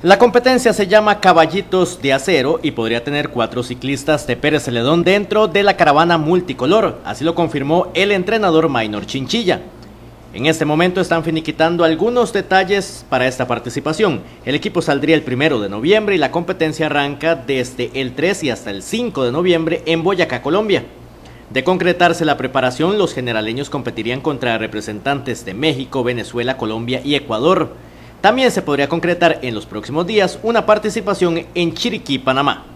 La competencia se llama Caballitos de Acero y podría tener 4 ciclistas de Pérez Celedón dentro de la caravana multicolor, así lo confirmó el entrenador Maynor Chinchilla. En este momento están finiquitando algunos detalles para esta participación. El equipo saldría el 1 de noviembre y la competencia arranca desde el 3 y hasta el 5 de noviembre en Boyacá, Colombia. De concretarse la preparación, los generaleños competirían contra representantes de México, Venezuela, Colombia y Ecuador. También se podría concretar en los próximos días una participación en Chiriquí, Panamá.